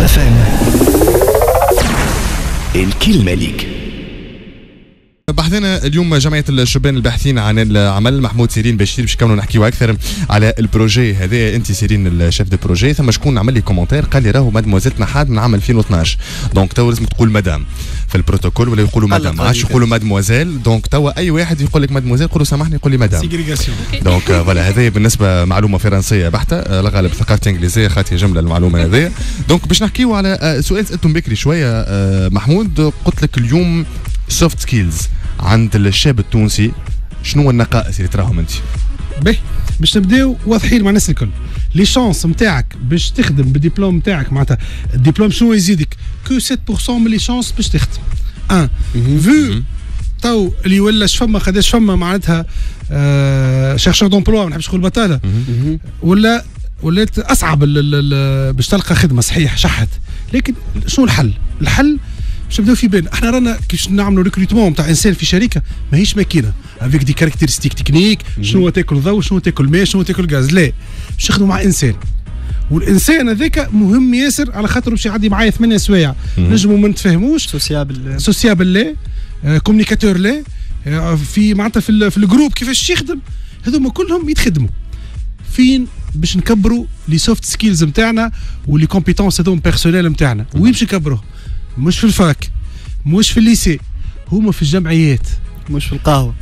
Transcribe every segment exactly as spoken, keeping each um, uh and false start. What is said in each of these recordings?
اف ام الكلمة ليك. بحثنا اليوم جمعية الشبان الباحثين عن العمل محمود سيرين بشير باش نكملوا نحكيوا اكثر على البروجي هذا. انت سيرين الشيف دو بروجي، ثم شكون عمل لي كومنتير قال لي راهو مادموزيل نحات من عام ألفين واثناش، دونك تو لازم تقول مدام في البروتوكول ولا يقولوا مدام، ما عادش يقولوا مادموزيل. دونك توا اي واحد يقول لك مادموزيل قولوا سامحني يقول لي مدام. دونك فوالا هذه بالنسبه معلومه فرنسيه بحته، لا غالب ثقافه انجليزيه خاطي جمله المعلومه هذه. دونك باش نحكيوا على سؤال سالتم بكري شويه محمود، قلت لك اليوم سوفت سكيلز عند الشاب التونسي شنو النقائص اللي تراهم انت؟ باهي باش نبداو واضحين مع الناس الكل. لي شانس نتاعك باش تخدم بالدبلوم نتاعك، معناتها الدبلوم شنو يزيدك؟ كو سبعة بالمئة من لي شانس باش تخدم. ان فو تو اللي ولا فما قداش فما معناتها آه شيرشور دومبلوا، ما نحبش نقول بطاله، ولا ولات اصعب باش تلقى خدمه. صحيح شحت، لكن شنو الحل؟ الحل باش نبداو في بين. احنا رانا كيفاش نعملوا ريكروتمون نتاع انسان في شركه ماهيش ماكينه افيك دي كاركتيرستيك تكنيك، شنو تاكل ضوء، شنو تاكل ماء، شنو تاكل غاز، لا باش نخدموا مع انسان. والانسان هذاك مهم ياسر على خاطر باش يعدي معايا ثمانية سوايع نجموا ما نتفاهموش، سوسيابل سوسيابل لا آه، كومونيكاتور لا آه، في معناتها في, في الجروب كيفاش يخدم، هذوما كلهم يتخدموا فين باش نكبروا لي سوفت سكيلز نتاعنا ولي كومبيتونس هذوما بيرسونيل نتاعنا. وين باش نكبروه؟ مش في الفاك، مش في الليسي، هما في الجمعيات، مش في القهوه.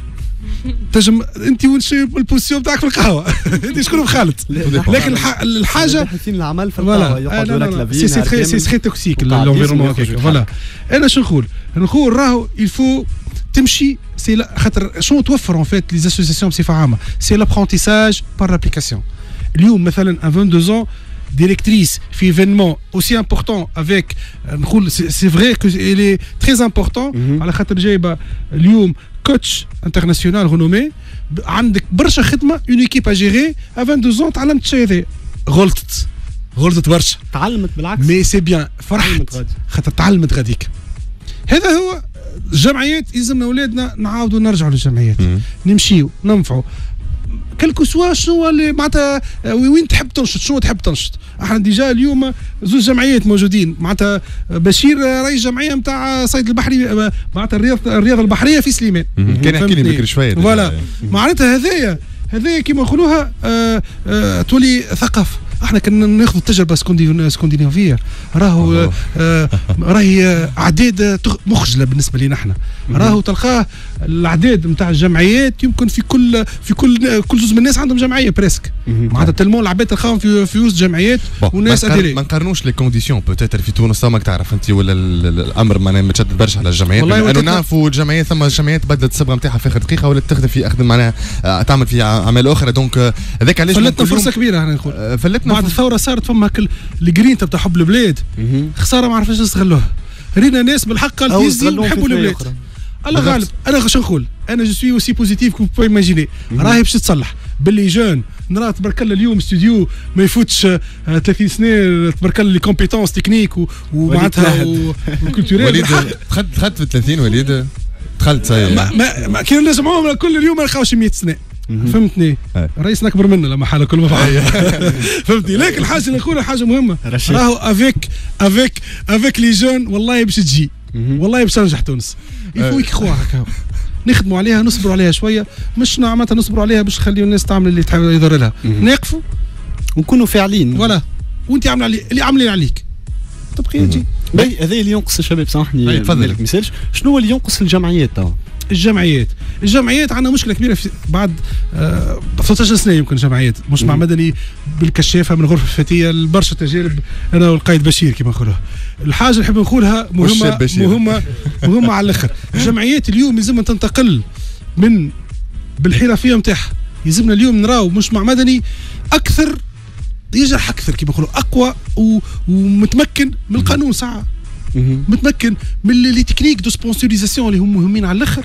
تجم انت وش البوزيسيون بتاعك في القهوه انت شكون مخالط، لكن الحاجه باحثين العمل في القهوه يقعدوا لك لافين سي تري سي تري توكسيك لونفيرونمون. فوالا انا شنو نقول؟ نقول راهو الفو تمشي سي خاطر شنو توفر ان فيت لي اسوسياسيون بصفه عامه، سي لابرونتيساج بار لابليكاسيون. اليوم مثلا ان اثنين وعشرين ans directrice في événement aussi important avec نقول c'est vrai que il est très important على خاطر جايبه اليوم كوتش انترناسيونال رونومي، عندك برشا خدمه اون ايكيب ا جيري. ا اثنين وعشرين ans تعلمت الشيء هذا، غلطت غلطت برشا، تعلمت بالعكس مي سي بيان فرحت خاطر تعلمت غاديك. هذا هو الجمعيات. يلزمنا اولادنا نعاودوا نرجعوا للجمعيات، نمشيو ننفعوا كلكو سوا شنو اللي معناتها وين تحب تنشط، شنو تحب تنشط. احنا ديجا اليوم زوج جمعيات موجودين، معناتها بشير رئيس جمعيه نتاع صيد البحري معناتها الرياض الرياضه البحريه في سليمان، كان يحكي لي بكري شويه. فوالا معناتها هذايا هذايا كيما نقولوها تولي ثقافه. احنا كنا ناخذ التجربه اسكندنافيه، راهو آه راهي اعداد مخجله بالنسبه لنا احنا. راهو تلقاه الاعداد نتاع الجمعيات يمكن في كل في كل كل جزء من الناس عندهم جمعيه بريسك، معناتها تلمون العباد تلقاهم في في وسط جمعيات والناس اديري. ما نقارنوش لي كونديسيون بوتيتر في تونس، ماك تعرف انت ولا الامر معناها متشدد برشا على الجمعيات، لانه نعرفوا الجمعيات ثم جمعيات بدات الصبغه نتاعها في اخر دقيقه ولا تخدم في اخدم معناها تعمل في اعمال اخرى. دونك هذاك علاش فلتنا فرصه كبيره احنا نقول. فلتنا بعد الثوره صارت فما الجرين تاع حب البلاد، خساره ما عرفناش نستغلوها. رينا ناس بالحق قال يزي نحبوا البلاد. الله غالب. انا شنو نقول؟ انا جو سوي اوسي بوزيتيف كو بو ايماجيني، راهي باش تتصلح باللي جون. نرى تبارك الله اليوم استوديو ما يفوتش ثلاثين سنه، تبارك الله لي كومبيتونس تكنيك ومعناتها وكولتوريل. وليد دخلت دخلت في ثلاثين وليد دخلت صاير ما ما, ما كانوا نجمعهم كل اليوم ما نلقاوش مية سنه، فهمتني؟ رئيسنا اكبر منا لما حاله كل ما فعل فهمتني. لكن الحاجه اللي نقولها حاجه مهمه، راهو افيك افيك افيك لي جون والله باش تجي، والله باش تنجح تونس. يفوك يخوها هكا نخدموا عليها، نصبروا عليها شويه، مش نعمتها نصبروا عليها باش نخليوا الناس تعمل اللي تحب يضر لها، نقفوا ونكونوا فاعلين. ولا وانت عامل علي اللي عاملين عليك تبقي تجي. باهي هذا اللي ينقص الشباب، سامحني تفضل. مثالش شنو هو اللي ينقص الجمعيات توا؟ الجمعيات الجمعيات عندنا مشكله كبيره في بعد آه ثلاثة عشر سنه يمكن جمعيات مجتمع مدني بالكشافه من غرفه الفتيه لبرشا تجارب انا والقائد بشير كما نقولوها. الحاجه اللي نحب نقولها مهمه مهمه مهمه على الاخر. الجمعيات اليوم يلزمها تنتقل من بالحرفيه نتاعها، يلزمنا اليوم نراو مجتمع مدني اكثر يجرح اكثر كما نقولوا، اقوى ومتمكن من القانون ساعه، متمكن من لي تكنيك دو سبونسوريزاسيون اللي هم مهمين على الاخر،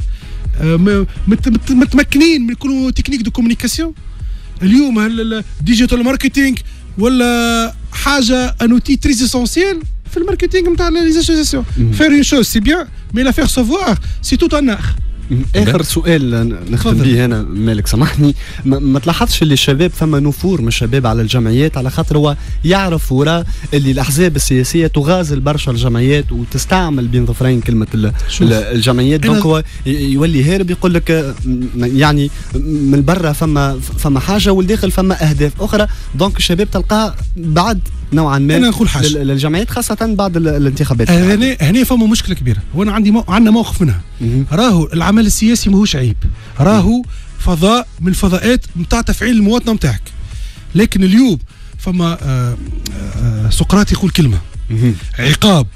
متمكنين من كل تكنيك دو كومونيكاسيون. اليوم الديجيتال ماركتينغ ولا حاجه ان اوتي تري اسونسيال في الماركتينغ نتاع لي اسوسياسيون. فير اون شوز سي بيان مي لا فير سافوار سي توت ان اخ. اخر سؤال نختم به انا مالك سامحني، ما, ما تلاحظش اللي الشباب فما نفور من الشباب على الجمعيات على خاطر هو يعرف وراء اللي الاحزاب السياسيه تغازل برشا الجمعيات وتستعمل بين ظفرين كلمه الجمعيات، دونك هو يولي هارب يقول لك يعني من برا فما فما حاجه والداخل فما اهداف اخرى، دونك الشباب تلقاه بعد نوعا ما أنا نقول حاجة للجمعيات خاصه بعد الانتخابات. هنا هنا فما مشكله كبيره وانا عندي مو... عندنا موقف منها. راهو العمل السياسي ماهوش عيب، راهو فضاء من الفضاءات نتاع تفعيل المواطنه نتاعك، لكن اليوم فما آآ آآ سقراط يقول كلمه عقاب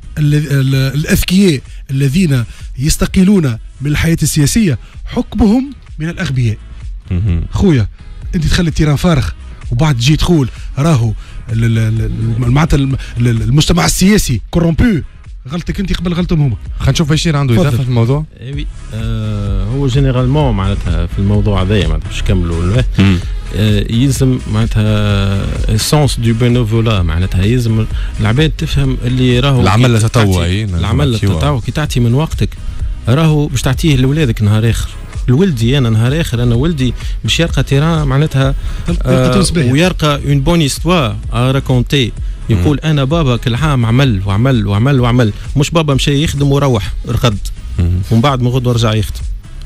الاذكياء الذين يستقيلون من الحياه السياسيه حكمهم من الاغبياء. خويا انت تخلي التيران فارغ وبعد تجي تقول راهو معناتها المجتمع السياسي كوررومبو، غلطك انت قبل غلطهم هما. خلينا نشوف بشير عنده اضافه في الموضوع. وي آه هو جينيرالمون معناتها في الموضوع هذايا معناتها باش نكملوا آه يلزم معناتها السونس دو بينوفولا، معناتها يلزم العباد تفهم اللي راهو العمل التطوعي، العمل التطوعي كي تعطي من وقتك راهو باش تعطيه لولادك نهار اخر. لولدي انا نهار اخر انا ولدي باش يلقى تيران معناتها آه ويلقى اون بون استوار ا راكونتي، يقول انا بابا كل عام عمل وعمل وعمل وعمل، مش بابا مشى يخدم وروح رقد ومن بعد من غدوه رجع يخدم.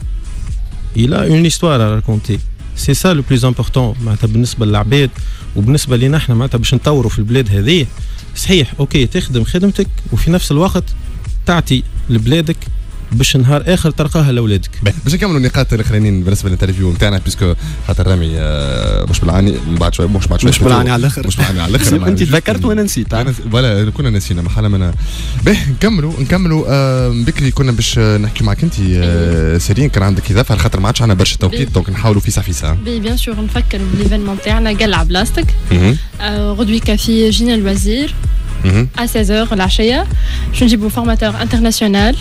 il a une histoire à raconter, c'est ça le plus important معناتها بالنسبه للعباد وبالنسبه لنا احنا معناتها باش نطوروا في البلاد هذه. صحيح اوكي تخدم خدمتك وفي نفس الوقت تعطي لبلادك باش نهار اخر تلقاها لاولادك. باش نكملوا النقاط الاخرانيين بالنسبه للانترفيو نتاعنا بيسكو خاطر رامي مش بالعاني من بعد شوي مش بعد شوي مش بالعاني على الاخر مش بالعاني على الاخر انت تذكرت وانا نسيت ولا كنا نسينا محل منا. باهي نكملوا نكملوا آه بكري كنا باش نحكي معك انت آه سيرين، كان عندك اضافه خاطر ما عادش عندنا برشا توقيت دونك نحاولوا فيسا فيسا. بي بيان سور نفكر باليفينمون تاعنا قلعه بلاستيك غدوي كافي جينا الوزير à seize heures العشيه باش نجيبوا فورماتور انترناسيونال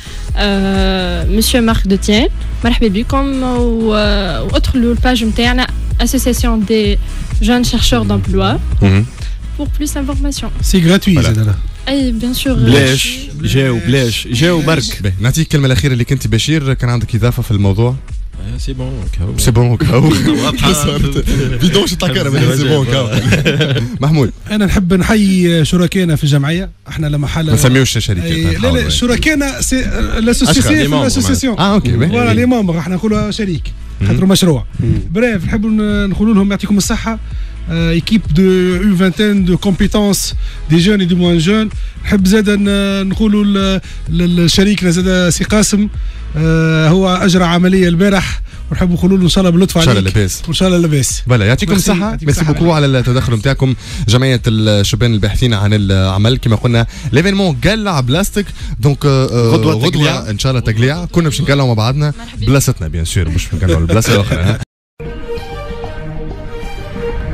مسيو مارك دوتيان. مرحبا بكم وادخلوا الباج نتاعنا association des jeunes chercheurs d'emploi pour plus d'informations. C'est gratuit زاد. اي بيان سور بلاش جاو بلاش جاو برك. نعطيك الكلمه الاخيره اللي كنت بشير، كان عندك اضافه في الموضوع؟ سي بون كاو سي بون كاو بدون شطا كهرباء سي بون كاو. محمود انا نحب نحيي شركائنا في الجمعيه، احنا لما حل ما نسميوش شركات. لا لا شركائنا سي لاسوسيسيون اه اوكي فوالا لي مامبر احنا نقولوا شريك خاطر مشروع. بريف نحب نقولوا لهم يعطيكم الصحه. équipe de une vingtaine de compétences des jeunes et des moins jeunes. نحب زاد نقولوا لشريكنا زاد سي قاسم هو اجرى عمليه البارح ونحب نقولوا له ان شاء الله باللطف عليك. ان شاء الله لاباس وان شاء الله لاباس. فوالا يعطيكم الصحه. ميرسي بوكو على التدخل نتاعكم جمعيه الشبان الباحثين عن العمل. كما قلنا ليفينمون قلع بلاستيك دونك غدوه غدوه ان شاء الله تقليع. كنا باش نقلعوا مع بعضنا بلاصتنا بيان سور مش نقلعوا البلاصه الاخرى.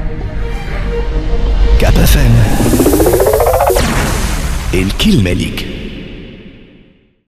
كاب اف ام الكلمه ليك.